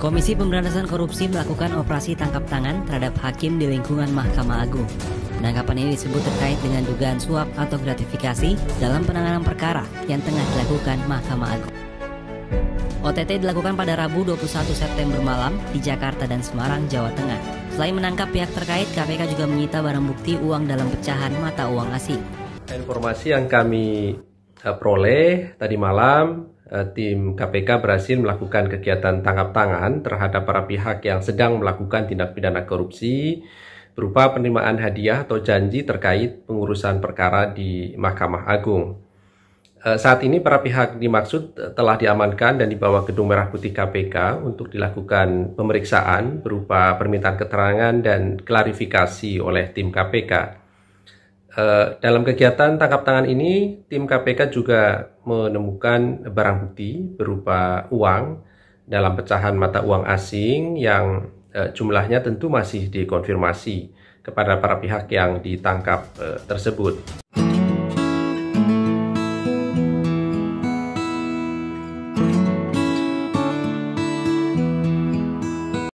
Komisi Pemberantasan Korupsi melakukan operasi tangkap tangan terhadap hakim di lingkungan Mahkamah Agung. Penangkapan ini disebut terkait dengan dugaan suap atau gratifikasi dalam penanganan perkara yang tengah dilakukan Mahkamah Agung. OTT dilakukan pada Rabu 21 September malam di Jakarta dan Semarang, Jawa Tengah. Selain menangkap pihak terkait, KPK juga menyita barang bukti uang dalam pecahan mata uang asing. Informasi yang kami peroleh tadi malam, tim KPK berhasil melakukan kegiatan tangkap tangan terhadap para pihak yang sedang melakukan tindak pidana korupsi berupa penerimaan hadiah atau janji terkait pengurusan perkara di Mahkamah Agung. Saat ini para pihak dimaksud telah diamankan dan dibawa ke Gedung Merah Putih KPK untuk dilakukan pemeriksaan berupa permintaan keterangan dan klarifikasi oleh tim KPK. Dalam kegiatan tangkap tangan ini, tim KPK juga menemukan barang bukti berupa uang dalam pecahan mata uang asing yang jumlahnya tentu masih dikonfirmasi kepada para pihak yang ditangkap tersebut.